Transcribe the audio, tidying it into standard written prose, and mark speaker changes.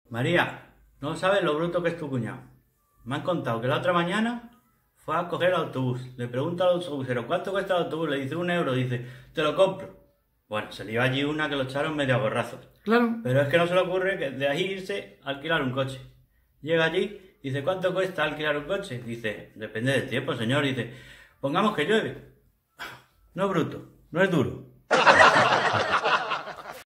Speaker 1: María, no sabes lo bruto que es tu cuñado. Me han contado que la otra mañana fue a coger el autobús. Le pregunta al autobusero, ¿cuánto cuesta el autobús? Le dice 1 euro, dice, te lo compro. Bueno, se le iba allí una que lo echaron medio a gorrazos.
Speaker 2: Claro.
Speaker 1: Pero es que no se le ocurre que de ahí irse a alquilar un coche. Llega allí, dice, ¿cuánto cuesta alquilar un coche? Dice, depende del tiempo, señor. Dice, pongamos que llueve. No es bruto, no es duro.